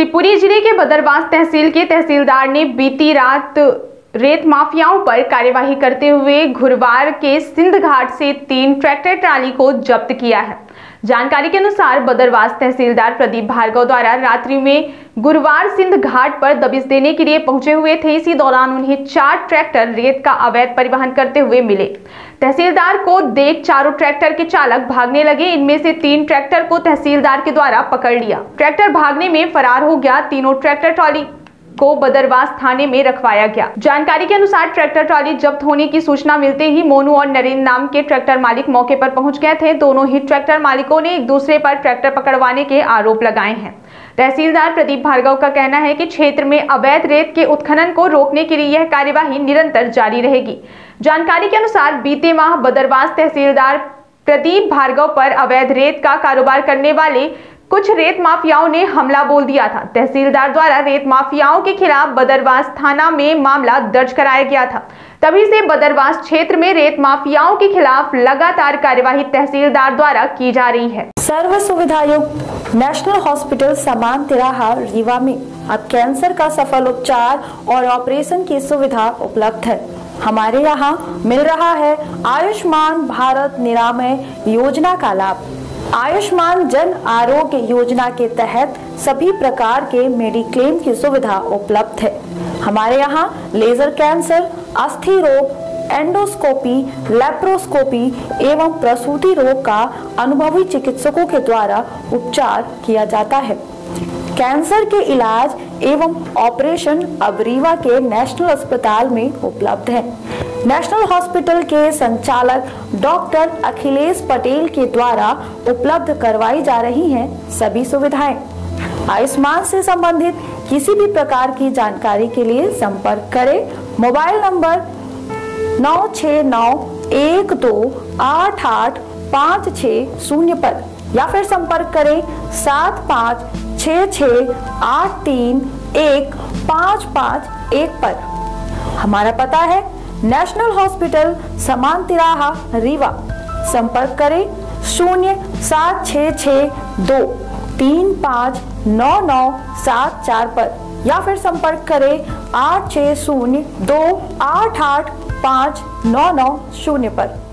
शिवपुरी जिले के बदरवास तहसील के तहसीलदार ने बीती रात रेत माफियाओं पर कार्यवाही करते हुए घुरवार के सिंध घाट से 3 ट्रैक्टर ट्राली को जब्त किया है। जानकारी के अनुसार बदरवास तहसीलदार प्रदीप भार्गव द्वारा रात्रि में गुरुवार सिंध घाट पर दबिश देने के लिए पहुंचे हुए थे। इसी दौरान उन्हें 4 ट्रैक्टर रेत का अवैध परिवहन करते हुए मिले। तहसीलदार को देख चारों ट्रैक्टर के चालक भागने लगे। इनमें से 3 ट्रैक्टर को तहसीलदार के द्वारा पकड़ लिया। ट्रैक्टर भागने में फरार हो गया। तीनों ट्रैक्टर ट्रॉली को बदरवास थाने में रखवाया गया। जानकारी के अनुसार ट्रैक्टर ट्रॉली जब्त होने की सूचना मिलते ही मोनू और नरेंद्र नाम के ट्रैक्टर मालिक मौके पर पहुंच गए थे। दोनों ही ट्रैक्टर मालिकों ने एक दूसरे पर ट्रैक्टर पकड़वाने के आरोप लगाए हैं। तहसीलदार प्रदीप भार्गव का कहना है कि क्षेत्र में अवैध रेत के उत्खनन को रोकने के लिए यह कार्यवाही निरंतर जारी रहेगी। जानकारी के अनुसार बीते माह बदरवास तहसीलदार प्रदीप भार्गव पर अवैध रेत का कारोबार करने वाले कुछ रेत माफियाओं ने हमला बोल दिया था। तहसीलदार द्वारा रेत माफियाओं के खिलाफ बदरवास थाना में मामला दर्ज कराया गया था। तभी से बदरवास क्षेत्र में रेत माफियाओं के खिलाफ लगातार कार्यवाही तहसीलदार द्वारा की जा रही है। सर्व सुविधायुक्त नेशनल हॉस्पिटल समान तिराहा रीवा में अब कैंसर का सफल उपचार और ऑपरेशन की सुविधा उपलब्ध है। हमारे यहाँ मिल रहा है आयुष्मान भारत निरामय योजना का लाभ। आयुष्मान जन आरोग्य योजना के तहत सभी प्रकार के मेडिक्लेम की सुविधा उपलब्ध है। हमारे यहाँ लेजर कैंसर, अस्थि रोग, एंडोस्कोपी, लेप्रोस्कोपी एवं प्रसूति रोग का अनुभवी चिकित्सकों के द्वारा उपचार किया जाता है। कैंसर के इलाज एवं ऑपरेशन अब रीवा के नेशनल अस्पताल में उपलब्ध है। नेशनल हॉस्पिटल के संचालक डॉक्टर अखिलेश पटेल के द्वारा उपलब्ध करवाई जा रही हैं सभी सुविधाएं। आयुष्मान से संबंधित किसी भी प्रकार की जानकारी के लिए संपर्क करें मोबाइल नंबर 9691288560 पर या फिर संपर्क करें 7566831551 पर। हमारा पता है नेशनल हॉस्पिटल समान तिराहा रीवा। संपर्क करें 07662359974 पर या फिर संपर्क करें 8602885990 पर।